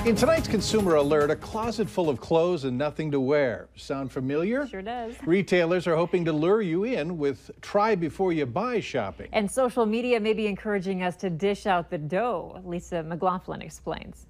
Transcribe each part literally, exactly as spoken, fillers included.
In tonight's Consumer Alert, a closet full of clothes and nothing to wear. Sound familiar? Sure does. Retailers are hoping to lure you in with try before you buy shopping. And social media may be encouraging us to dish out the dough. Lisa McLaughlin explains.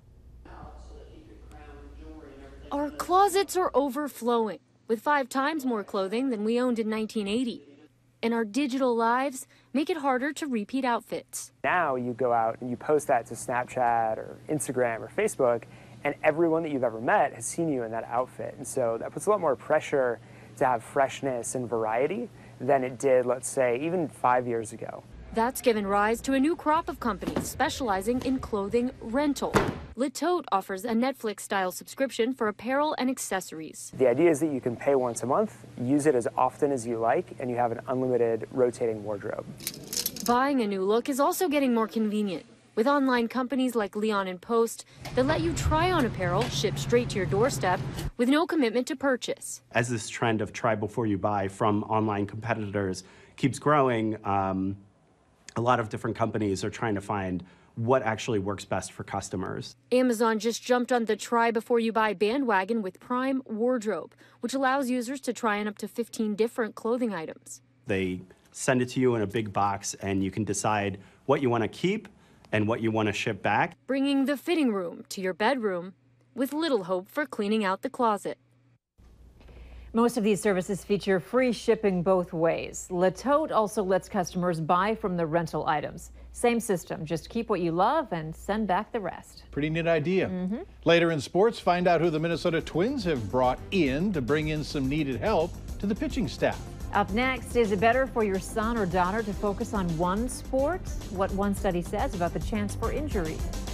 Our closets are overflowing with five times more clothing than we owned in nineteen eighty. And our digital lives make it harder to repeat outfits. Now you go out and you post that to Snapchat or Instagram or Facebook, and everyone that you've ever met has seen you in that outfit. And so that puts a lot more pressure to have freshness and variety than it did, let's say, even five years ago. That's given rise to a new crop of companies specializing in clothing rental. Le Tote offers a Netflix-style subscription for apparel and accessories. The idea is that you can pay once a month, use it as often as you like, and you have an unlimited rotating wardrobe. Buying a new look is also getting more convenient, with online companies like Leon and Post that let you try on apparel shipped straight to your doorstep with no commitment to purchase. As this trend of try before you buy from online competitors keeps growing, um, a lot of different companies are trying to find what actually works best for customers. Amazon just jumped on the try before you buy bandwagon with Prime Wardrobe, which allows users to try on up to fifteen different clothing items. They send it to you in a big box, and you can decide what you want to keep and what you want to ship back. Bringing the fitting room to your bedroom with little hope for cleaning out the closet. Most of these services feature free shipping both ways. Le Tote also lets customers buy from the rental items. Same system, just keep what you love and send back the rest. Pretty neat idea. Mm-hmm. Later in sports, find out who the Minnesota Twins have brought in to bring in some needed help to the pitching staff. Up next, is it better for your son or daughter to focus on one sport? What one study says about the chance for injury.